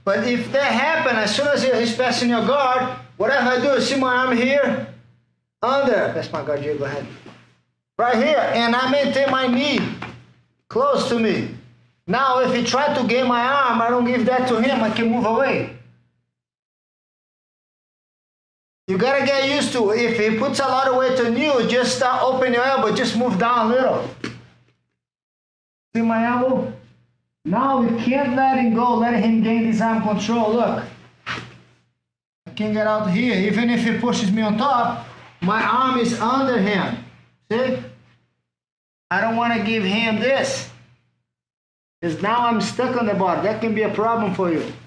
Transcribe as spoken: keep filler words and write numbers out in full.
But if that happens, as soon as he's passing your guard, whatever I do, see my arm here, under, that's my guard here, go ahead. Right here, and I maintain my knee close to me. Now, if he tries to gain my arm, I don't give that to him, I can move away. You gotta get used to it. If he puts a lot of weight on you, just start open your elbow, just move down a little. See my elbow? Now we can't let him go, let him gain this arm control. Look, I can get out here. Even if he pushes me on top, my arm is under him. See? I don't want to give him this, because now I'm stuck on the bar. That can be a problem for you.